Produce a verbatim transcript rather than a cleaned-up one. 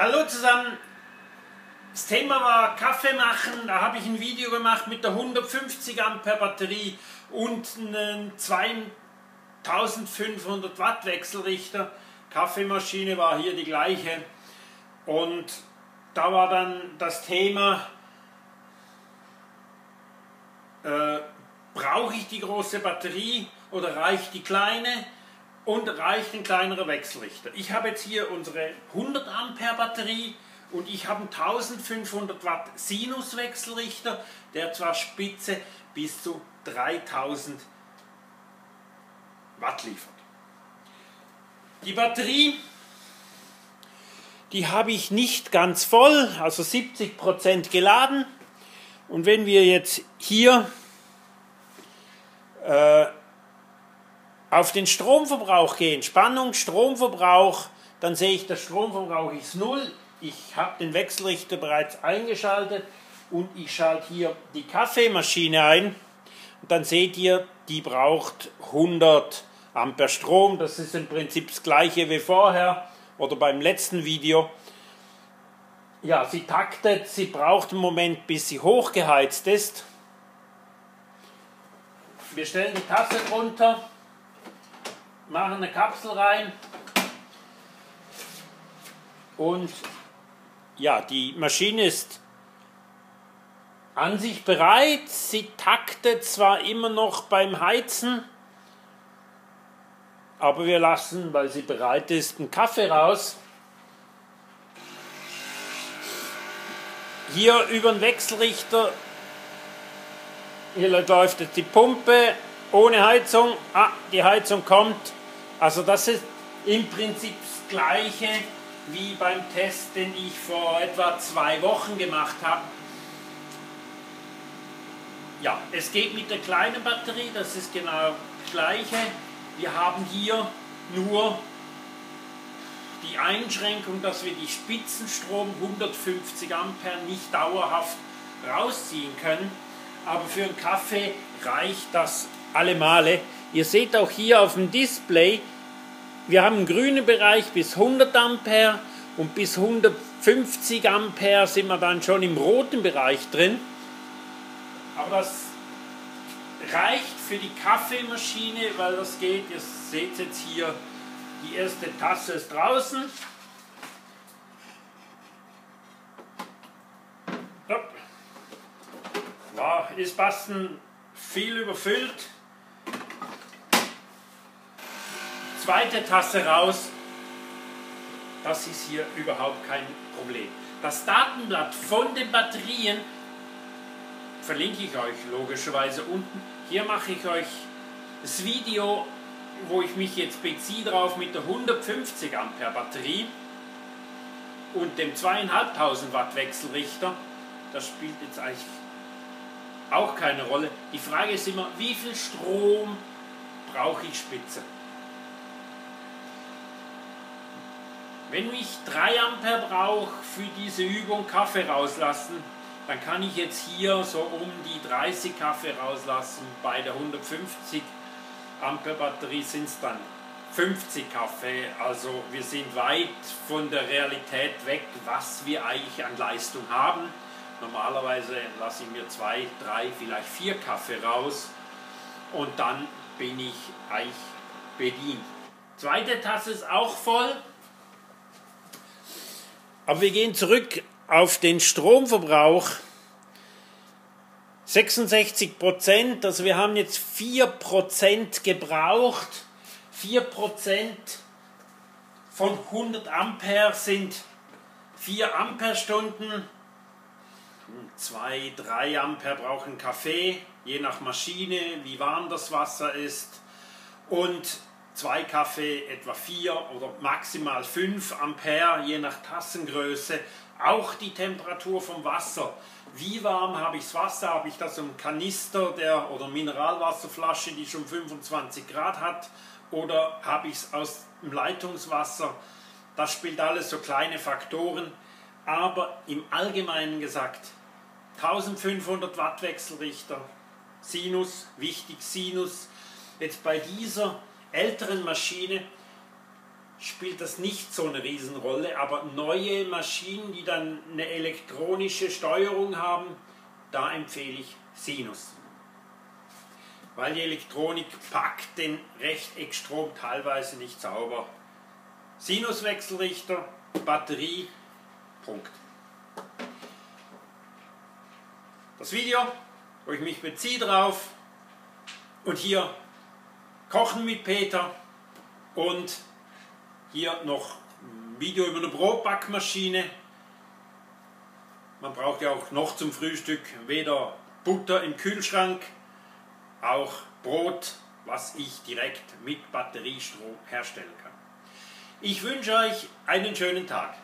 Hallo zusammen, das Thema war Kaffee machen. Da habe ich ein Video gemacht mit der hundertfünfzig Ampere Batterie und einem zweitausendfünfhundert Watt Wechselrichter. Kaffeemaschine war hier die gleiche und da war dann das Thema, äh, brauche ich die große Batterie oder reicht die kleine? Und reicht ein kleinerer Wechselrichter. Ich habe jetzt hier unsere hundert Ampere Batterie und ich habe einen eintausendfünfhundert Watt Sinus Wechselrichter, der zwar Spitze bis zu dreitausend Watt liefert. Die Batterie, die habe ich nicht ganz voll, also siebzig Prozent geladen. Und wenn wir jetzt hier äh, auf den Stromverbrauch gehen, Spannung, Stromverbrauch, dann sehe ich, der Stromverbrauch ist null. Ich habe den Wechselrichter bereits eingeschaltet und ich schalte hier die Kaffeemaschine ein. Und dann seht ihr, die braucht hundert Ampere Strom. Das ist im Prinzip das gleiche wie vorher oder beim letzten Video. Ja, sie taktet, sie braucht einen Moment, bis sie hochgeheizt ist. Wir stellen die Tasse runter, machen eine Kapsel rein und ja, die Maschine ist an sich bereit. Sie taktet zwar immer noch beim Heizen, aber wir lassen, weil sie bereit ist, einen Kaffee raus. Hier über den Wechselrichter, hier läuft jetzt die Pumpe ohne Heizung. Ah, die Heizung kommt. Also das ist im Prinzip das Gleiche wie beim Test, den ich vor etwa zwei Wochen gemacht habe. Ja, es geht mit der kleinen Batterie, das ist genau das Gleiche. Wir haben hier nur die Einschränkung, dass wir die Spitzenstrom hundertfünfzig Ampere nicht dauerhaft rausziehen können. Aber für einen Kaffee reicht das alle Male. Ihr seht auch hier auf dem Display, wir haben einen grünen Bereich bis hundert Ampere und bis hundertfünfzig Ampere sind wir dann schon im roten Bereich drin. Aber das reicht für die Kaffeemaschine, weil das geht. Ihr seht jetzt hier, die erste Tasse ist draußen. Ja, ist passend viel überfüllt. Zweite Tasse raus, das ist hier überhaupt kein Problem. Das Datenblatt von den Batterien verlinke ich euch logischerweise unten. Hier mache ich euch das Video, wo ich mich jetzt beziehe drauf mit der hundertfünfzig Ampere Batterie und dem zweitausendfünfhundert Watt Wechselrichter. Das spielt jetzt eigentlich auch keine Rolle. Die Frage ist immer, wie viel Strom brauche ich Spitze? Wenn ich drei Ampere brauche für diese Übung Kaffee rauslassen, dann kann ich jetzt hier so um die dreißig Kaffee rauslassen. Bei der hundertfünfzig Ampere Batterie sind es dann fünfzig Kaffee. Also wir sind weit von der Realität weg, was wir eigentlich an Leistung haben. Normalerweise lasse ich mir zwei, drei, vielleicht vier Kaffee raus und dann bin ich eigentlich bedient. Zweite Tasse ist auch voll. Aber wir gehen zurück auf den Stromverbrauch. sechsundsechzig Prozent, also wir haben jetzt vier Prozent gebraucht. vier Prozent von hundert Ampere sind vier Amperestunden. zwei, drei Ampere brauchen Kaffee, je nach Maschine, wie warm das Wasser ist. Und zwei Kaffee etwa vier oder maximal fünf Ampere, je nach Tassengröße. Auch die Temperatur vom Wasser. Wie warm habe ich das Wasser? Habe ich das im Kanister der, oder Mineralwasserflasche, die schon fünfundzwanzig Grad hat? Oder habe ich es aus dem Leitungswasser? Das spielt alles so kleine Faktoren. Aber im Allgemeinen gesagt, eintausendfünfhundert Watt Wechselrichter, Sinus, wichtig Sinus. Jetzt bei dieser älteren Maschine spielt das nicht so eine Riesenrolle, aber neue Maschinen, die dann eine elektronische Steuerung haben, da empfehle ich Sinus. Weil die Elektronik packt den Rechteckstrom teilweise nicht sauber. Sinuswechselrichter, Batterie, Punkt. Das Video, wo ich mich beziehe drauf, und hier Kochen mit Peter und hier noch ein Video über eine Brotbackmaschine. Man braucht ja auch noch zum Frühstück weder Butter im Kühlschrank, auch Brot, was ich direkt mit Batteriestrom herstellen kann. Ich wünsche euch einen schönen Tag.